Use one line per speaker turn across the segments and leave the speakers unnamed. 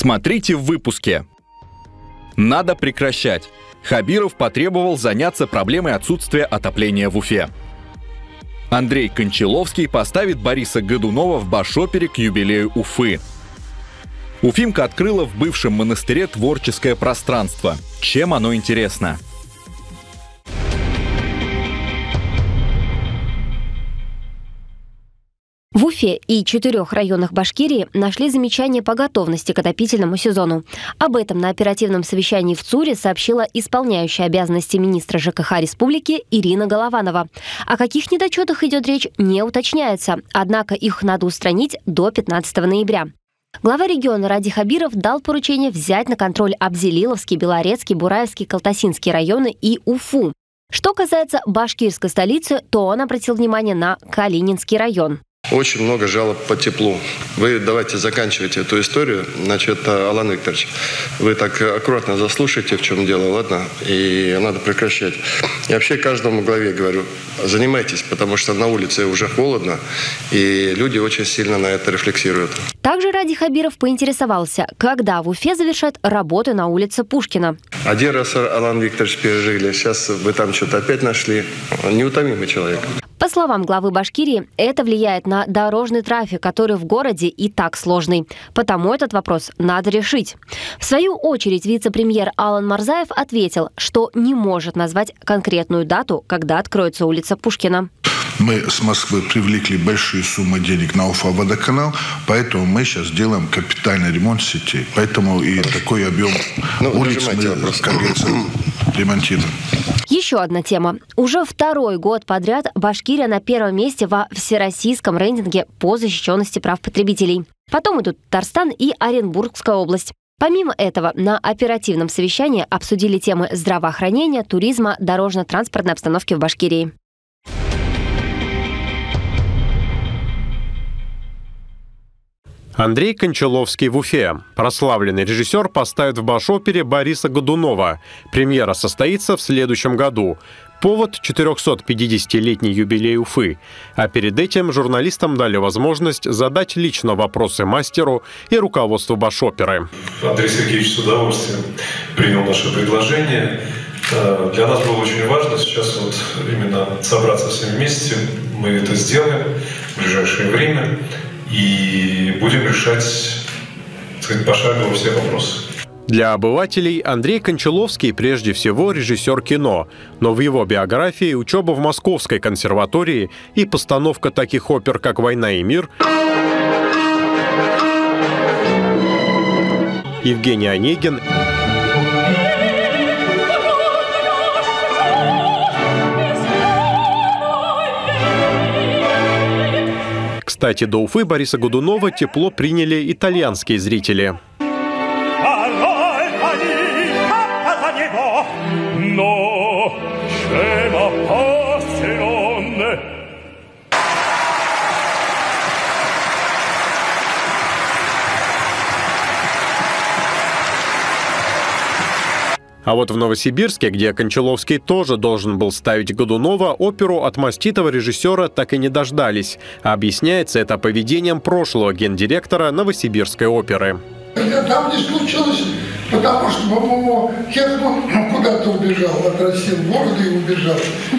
Смотрите в выпуске. Надо прекращать. Хабиров потребовал заняться проблемой отсутствия отопления в Уфе. Андрей Кончаловский поставит Бориса Годунова в Башопере к юбилею Уфы. Уфимка открыла в бывшем монастыре творческое пространство. Чем оно интересно?
В Уфе и 4 районах Башкирии нашли замечания по готовности к отопительному сезону. Об этом на оперативном совещании в ЦУРе сообщила исполняющая обязанности министра ЖКХ республики Ирина Голованова. О каких недочетах идет речь, не уточняется, однако их надо устранить до 15 ноября. Глава региона Ради Хабиров дал поручение взять на контроль Абзелиловский, Белорецкий, Бураевский, Калтасинский районы и Уфу. Что касается башкирской столицы, то он обратил внимание на Калининский район.
Очень много жалоб по теплу. Вы давайте заканчивайте эту историю. Значит, Алан Викторович, вы так аккуратно заслушайте, в чем дело, ладно? И надо прекращать. Я вообще каждому главе говорю, занимайтесь, потому что на улице уже холодно, и люди очень сильно на это рефлексируют.
Также Ради Хабиров поинтересовался, когда в Уфе завершат работы на улице Пушкина.
Один раз, Алан Викторович, пережили, сейчас вы там что-то опять нашли. Неутомимый человек.
По словам главы Башкирии, это влияет на дорожный трафик, который в городе и так сложный. Потому этот вопрос надо решить. В свою очередь вице-премьер Алан Марзаев ответил, что не может назвать конкретную дату, когда откроется улица Пушкина.
Мы с Москвы привлекли большие суммы денег на Уфа-водоканал, поэтому мы сейчас делаем капитальный ремонт сетей. Поэтому и такой объем улиц мы, как говорится, ремонтируем.
Еще одна тема. Уже второй год подряд Башкирия на первом месте во всероссийском рейтинге по защищенности прав потребителей. Потом идут Татарстан и Оренбургская область. Помимо этого, на оперативном совещании обсудили темы здравоохранения, туризма, дорожно-транспортной обстановки в Башкирии.
Андрей Кончаловский в Уфе. Прославленный режиссер поставит в Башопере Бориса Годунова. Премьера состоится в следующем году. Повод – 450-летний юбилей Уфы. А перед этим журналистам дали возможность задать лично вопросы мастеру и руководству Башоперы.
Андрей Сергеевич с удовольствием принял наше предложение. Для нас было очень важно сейчас вот именно собраться всем вместе. Мы это сделаем в ближайшее время. И будем решать, так сказать, пошагово все вопросы.
Для обывателей Андрей Кончаловский прежде всего режиссер кино, но в его биографии учеба в Московской консерватории и постановка таких опер, как «Война и мир», Евгений Онегин, Кстати, до Уфы Бориса Годунова тепло приняли итальянские зрители. А вот в Новосибирске, где Кончаловский тоже должен был ставить Годунова, оперу от маститого режиссера так и не дождались. А объясняется это поведением прошлого гендиректора Новосибирской оперы.
Там не случилось, потому что, по-моему, Херцман куда-то убежал, от России в город и убежал.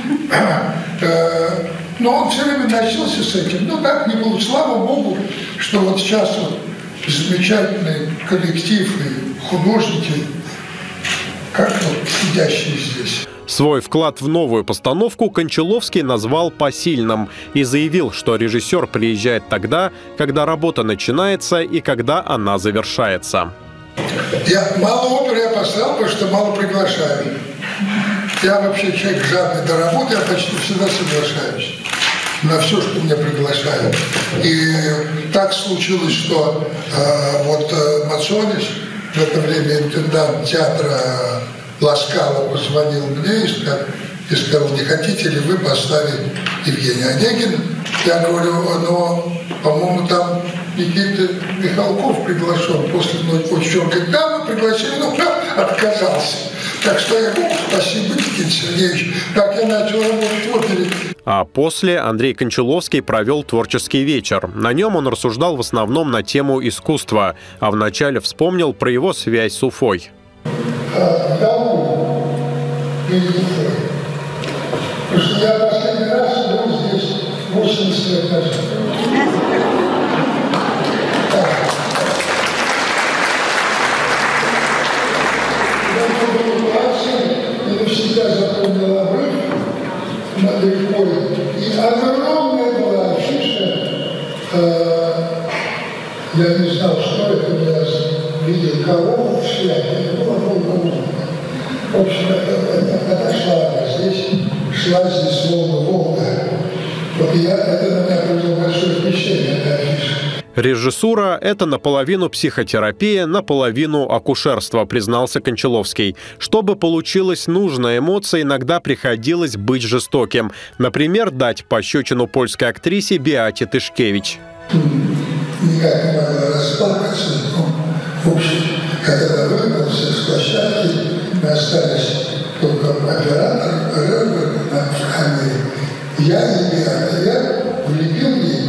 Но он все время носился с этим. Но так не было. Слава Богу, что вот сейчас вот замечательный коллектив и художники, как вот сидящие здесь.
Свой вклад в новую постановку Кончаловский назвал посильным и заявил, что режиссер приезжает тогда, когда работа начинается и когда она завершается.
Я мало оперы я поставил, потому что мало приглашаю. Я вообще человек жадный до работы, я почти всегда соглашаюсь на все, что меня приглашают. И так случилось, что Мацонис, в это время интендант театра Ласкала, позвонил мне и сказал, не хотите ли вы поставить Евгения Онегина? Я говорю, но, по-моему, там Никита Михалков приглашен после «Ночью». Когда мы пригласили, но отказался. Так что я Богу спасибо, Никита Сергеевич. Так я начал работать в опере.
А после Андрей Кончаловский провел творческий вечер. На нем он рассуждал в основном на тему искусства, а вначале вспомнил про его связь с Уфой.
Потому что я последний раз был здесь 80 лет назад. Я всегда запомнил обрыв над рекой. И огромная была афиша. Я не знал, что это. Я видел корову в шляпе. Это была Волга. В общем, подошла она здесь, шла здесь Волга. Вот это на меня произвело большое впечатление, эта афиша.
Режиссура – это наполовину психотерапия, наполовину акушерство, признался Кончаловский. Чтобы получилась нужная эмоция, иногда приходилось быть жестоким. Например, дать пощечину польской актрисе Беате Тышкевич.
Никак не могла расплакаться. В общем, когда выбрался с площадки, мы остались только оператор на камере. Я и Беата, влепил ей.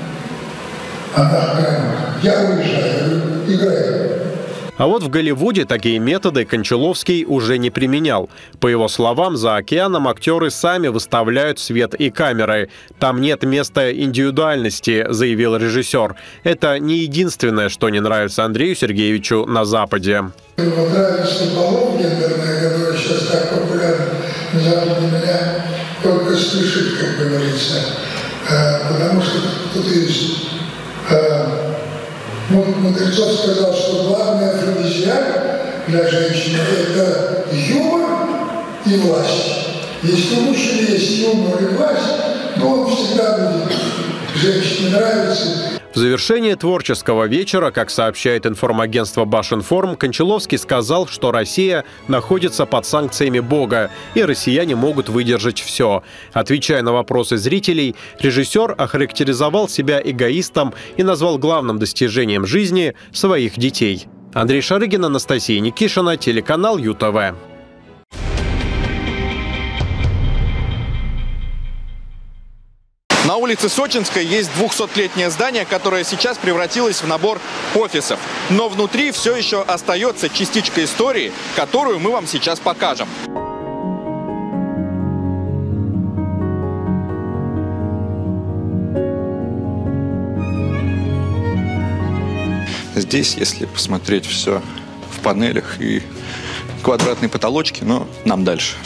Я уезжаю, играю.
А вот в Голливуде такие методы Кончаловский уже не применял. По его словам, за океаном актеры сами выставляют свет и камеры. Там нет места индивидуальности, заявил режиссер. Это не единственное, что не нравится Андрею Сергеевичу на Западе.
Ему нравится полов гендерная, которая сейчас так популярна на Западе, меня только слышит, как говорится. Потому что тут есть... Мудрецов сказал, что главный афродизиак для женщины – это юмор и власть. Если у мужчины есть юмор и власть, то он всегда будет женщине нравится.
В завершении творческого вечера, как сообщает информагентство Башинформ, Кончаловский сказал, что Россия находится под санкциями Бога, и россияне могут выдержать все. Отвечая на вопросы зрителей, режиссер охарактеризовал себя эгоистом и назвал главным достижением жизни своих детей. Андрей Шарыгин, Анастасия Никишина, телеканал ЮТВ.
На улице Сочинской есть 200-летнее здание, которое сейчас превратилось в набор офисов. Но внутри все еще остается частичка истории, которую мы вам сейчас покажем. Здесь, если посмотреть все в панелях и квадратные потолочки, но нам дальше.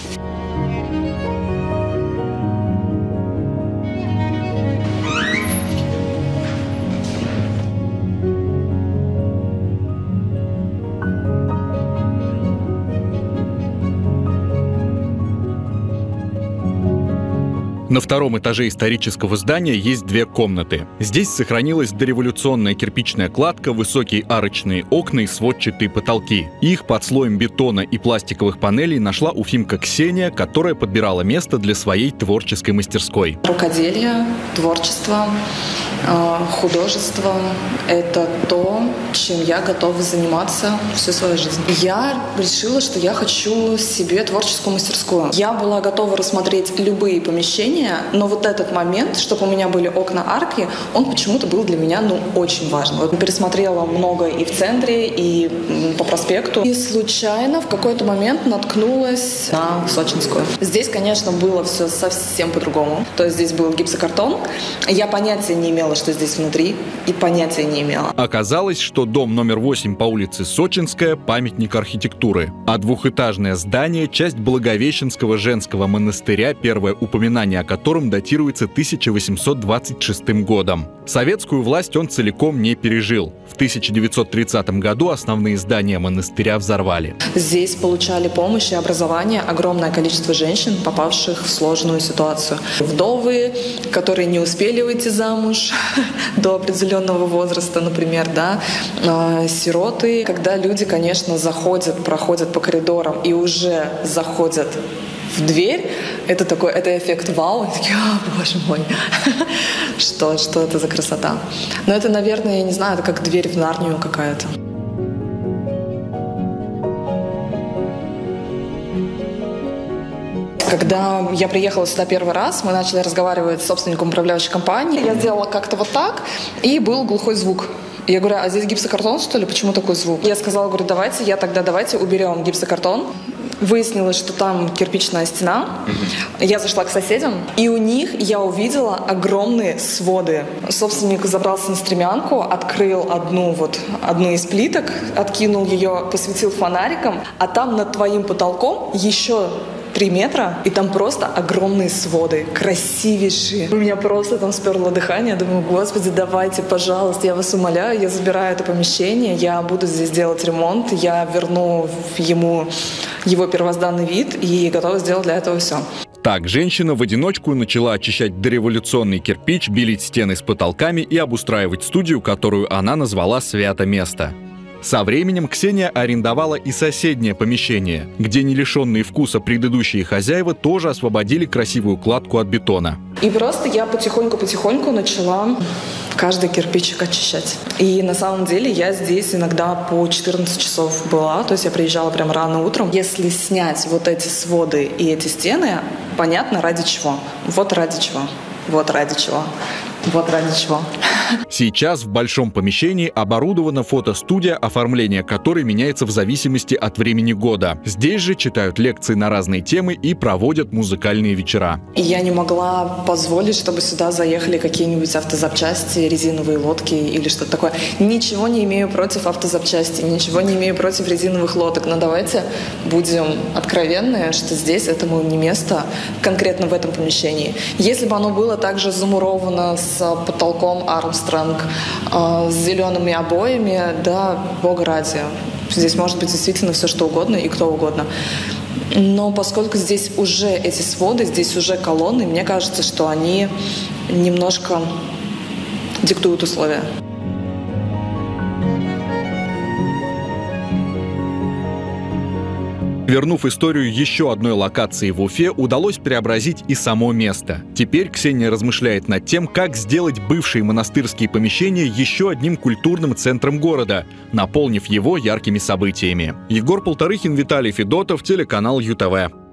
На втором этаже исторического здания есть две комнаты. Здесь сохранилась дореволюционная кирпичная кладка, высокие арочные окна и сводчатые потолки. Их под слоем бетона и пластиковых панелей нашла уфимка Ксения, которая подбирала место для своей творческой мастерской.
Рукоделие, творчество, художество – это то, чем я готова заниматься всю свою жизнь. Я решила, что я хочу себе творческую мастерскую. Я была готова рассмотреть любые помещения, но вот этот момент, чтобы у меня были окна-арки, он почему-то был для меня, очень важен. Вот пересмотрела много и в центре, и по проспекту. И случайно в какой-то момент наткнулась на Сочинскую. Здесь, конечно, было все совсем по-другому. То есть здесь был гипсокартон. Я понятия не имела, что здесь внутри, и понятия не имела.
Оказалось, что дом номер 8 по улице Сочинская – памятник архитектуры, а двухэтажное здание – часть Благовещенского женского монастыря, первое упоминание о котором датируется 1826 годом. Советскую власть он целиком не пережил. В 1930 году основные здания монастыря взорвали.
Здесь получали помощь и образование огромное количество женщин, попавших в сложную ситуацию. Вдовы, которые не успели выйти замуж до определенного возраста, например, сироты. Когда люди, конечно, проходят по коридорам и уже заходят в дверь, это эффект вау. И такие, боже мой, что это за красота. Но это, наверное, я не знаю, это как дверь в Нарнию какая-то. Когда я приехала сюда первый раз, мы начали разговаривать с собственником управляющей компании. Я сделала как-то вот так, и был глухой звук. Я говорю, а здесь гипсокартон, что ли? Почему такой звук? Я сказала, говорю, давайте уберем гипсокартон. Выяснилось, что там кирпичная стена. Я зашла к соседям, и у них я увидела огромные своды. Собственник забрался на стремянку, открыл одну из плиток, откинул ее, посветил фонариком, а там над твоим потолком еще 3 метра, и там просто огромные своды, красивейшие. У меня просто там сперло дыхание. Думаю, господи, давайте, пожалуйста, я вас умоляю, я забираю это помещение, я буду здесь делать ремонт, я верну ему его первозданный вид и готова сделать для этого все.
Так, женщина в одиночку начала очищать дореволюционный кирпич, белить стены с потолками и обустраивать студию, которую она назвала «Свято место». Со временем Ксения арендовала и соседнее помещение, где не лишенные вкуса предыдущие хозяева тоже освободили красивую кладку от бетона.
И просто я потихоньку начала каждый кирпичик очищать. И на самом деле я здесь иногда по 14 часов была, то есть я приезжала прям рано утром. Если снять вот эти своды и эти стены, понятно ради чего. Вот ради чего. Вот ради чего. Вот ради чего.
Сейчас в большом помещении оборудована фотостудия, оформление которой меняется в зависимости от времени года. Здесь же читают лекции на разные темы и проводят музыкальные вечера.
И я не могла позволить, чтобы сюда заехали какие-нибудь автозапчасти, резиновые лодки или что-то такое. Ничего не имею против автозапчастей, ничего не имею против резиновых лодок. Но давайте будем откровенны, что здесь этому не место, конкретно в этом помещении. Если бы оно было также замуровано с потолком Армстронг, с зелеными обоями, да, бога ради. Здесь может быть действительно все, что угодно и кто угодно. Но поскольку здесь уже эти своды, здесь уже колонны, мне кажется, что они немножко диктуют условия.
Вернув историю еще одной локации в Уфе, удалось преобразить и само место. Теперь Ксения размышляет над тем, как сделать бывшие монастырские помещения еще одним культурным центром города, наполнив его яркими событиями. Егор Полторыхин, Виталий Федотов, телеканал ЮТВ.